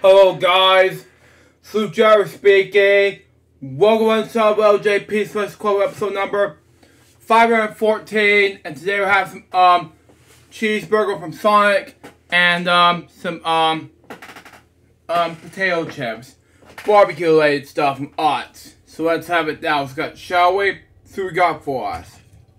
Hello guys, Jerry speaking. Welcome to LJPCBM Kwelp episode number 514, and today we have some cheeseburger from Sonic and some potato chips, barbecue related stuff from Utz. So let's have it now, shall we? See what we got for us.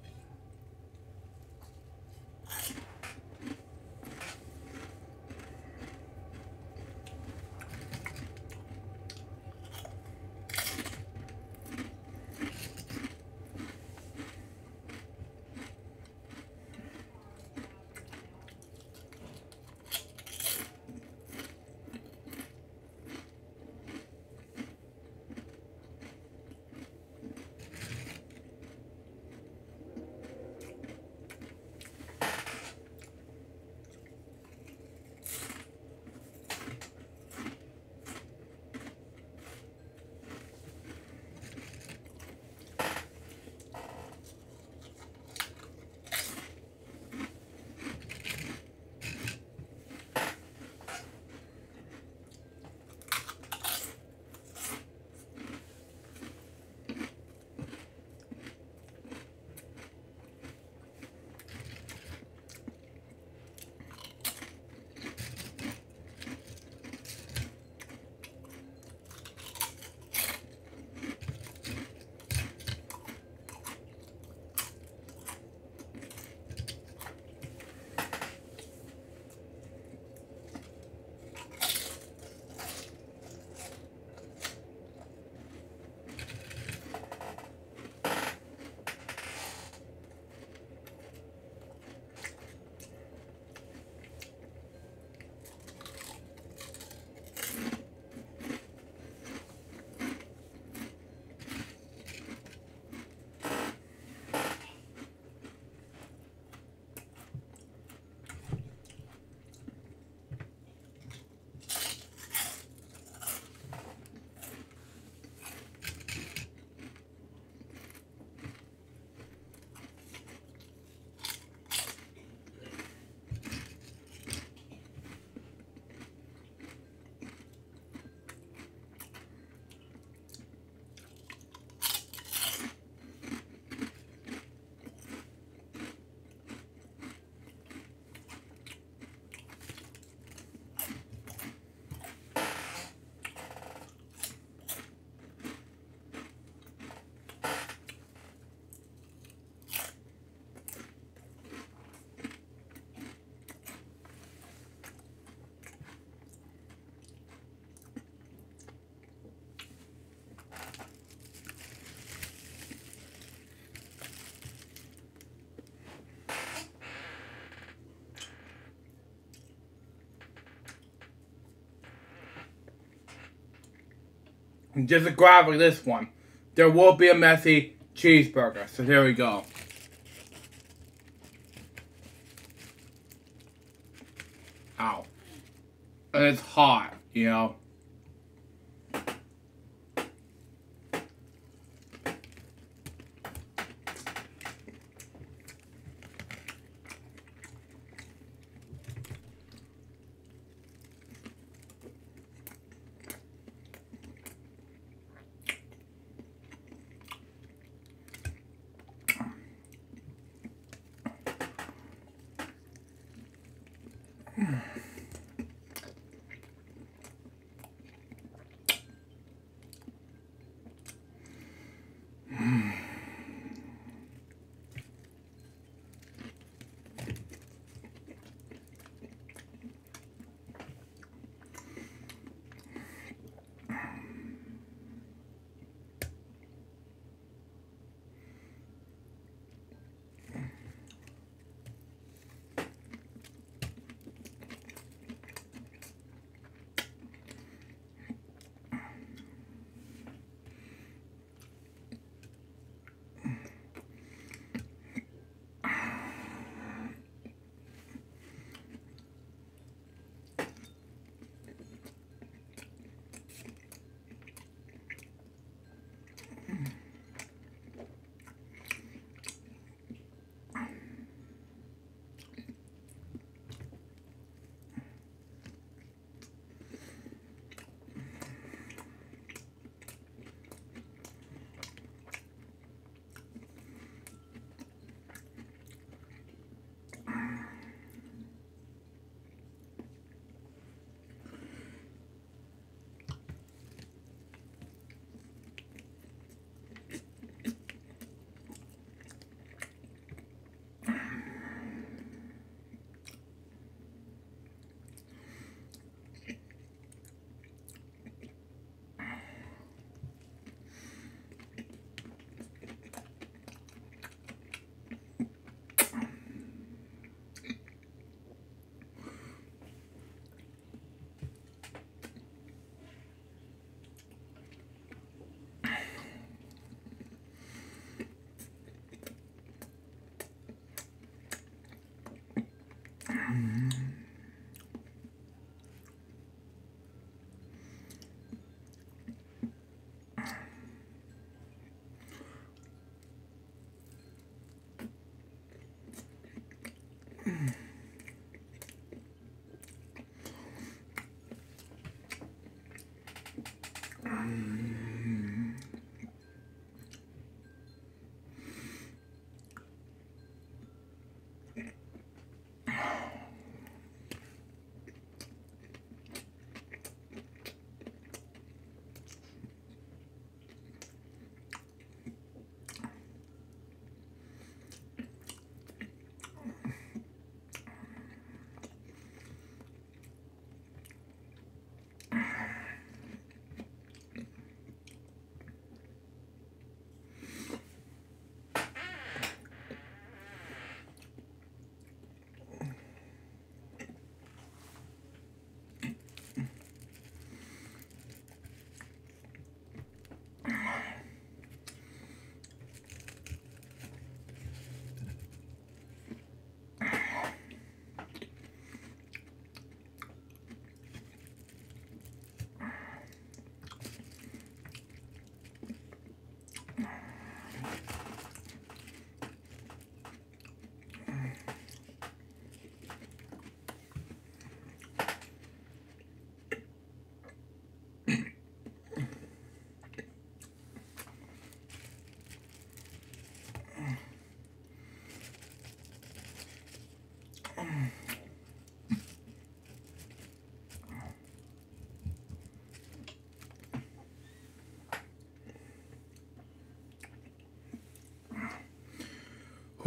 And just a grab like this one, there will be a messy cheeseburger. So here we go. Ow. And it's hot, you know.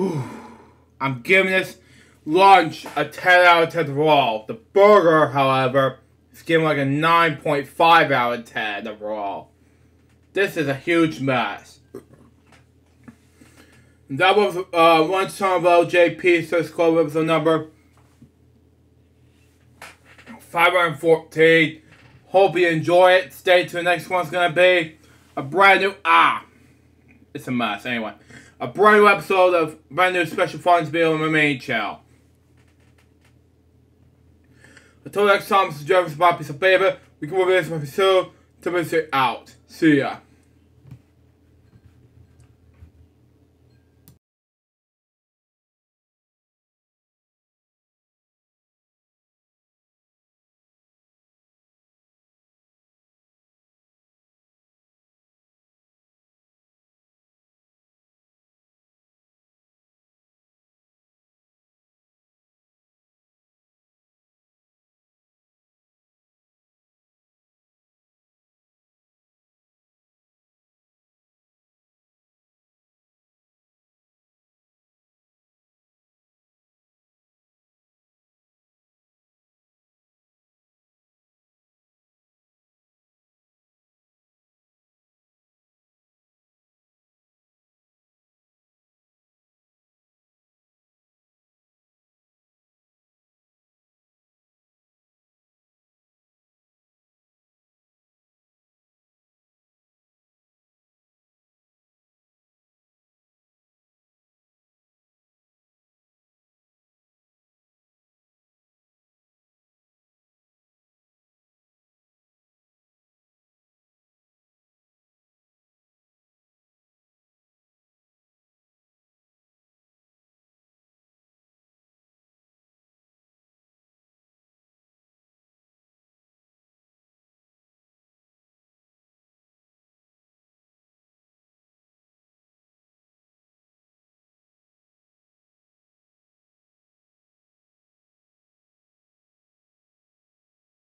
I'm giving this lunch a 10 out of 10 overall. The burger, however, is giving like a 9.5 out of 10 overall. This is a huge mess. And that was Lunchtime of LJP, so it's called episode number 514. Hope you enjoy it. Stay tuned. The next one's going to be a brand new... it's a mess. Anyway. A brand new episode of brand new special funds video on my main channel. Until next time, this is Jeremy Bobby's a favor. We can move this one soon. To miss it out. See ya.